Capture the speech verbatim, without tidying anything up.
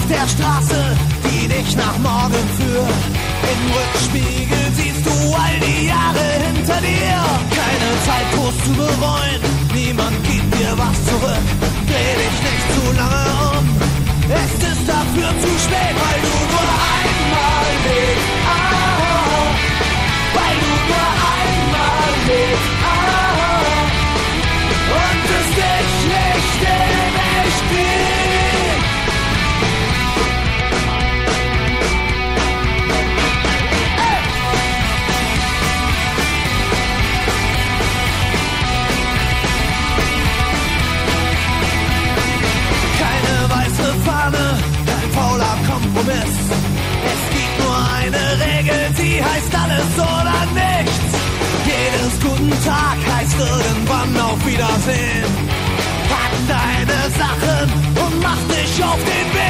der Straße, die dich nach morgen führt. Im Rückspiegel siehst du all die Jahre hinter dir. Keine Zeit, groß zu bereuen, niemand gibt dir was zurück. Dreh dich nicht zu lange um, es ist dafür zu spät, weil du nur einmal lebst. Ah, weil du nur einmal lebst. Ah, und es dich nicht in echt gibt. Keine weiße Fahne, kein fauler Kompromiss. Es gibt nur eine Regel, die heißt alles oder nichts. Jedes guten Tag heißt irgendwann auf Wiedersehen. Pack deine Sachen und mach dich auf den Weg.